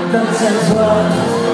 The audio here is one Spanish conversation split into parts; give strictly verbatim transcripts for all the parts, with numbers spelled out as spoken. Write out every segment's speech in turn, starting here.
tan sensual.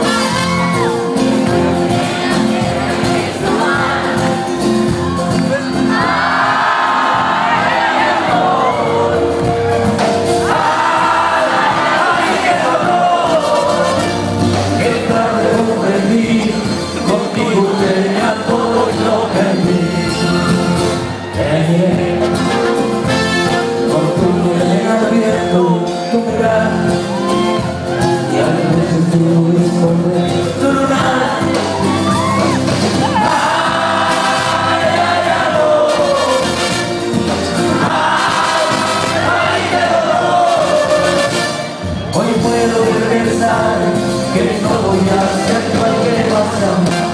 Que no voy a hacer cualquier cosa.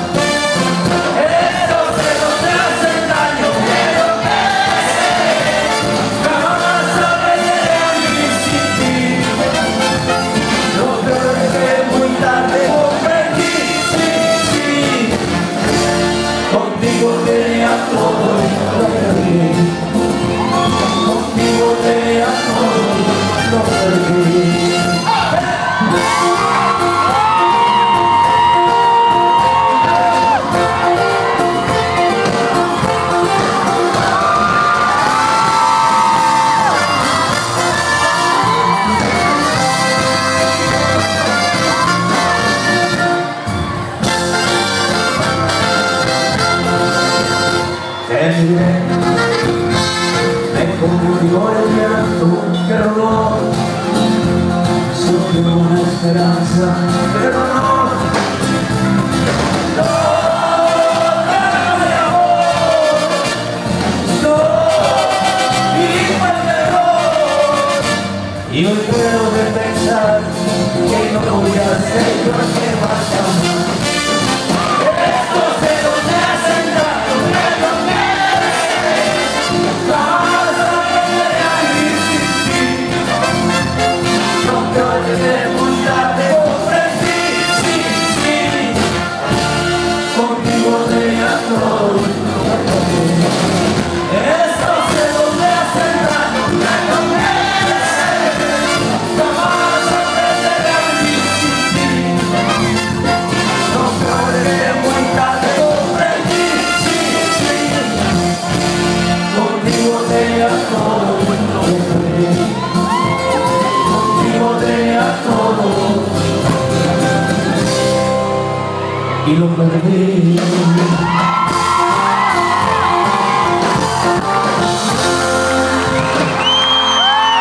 Esos celos te hacen daño, pero que jamás aprenderé a vivir sin ti. Lo peor es que muy tarde comprendí, sí, sí. Contigo tenía todo y lo perdí. Contigo tenía todo y lo perdí. Me conmovió el llanto que rodó sobre una esperanza, pero no, no, de amor, no, y fue el error. Y hoy puedo de pensar que no voy a hacer cualquier marcha más. Y lo perdí.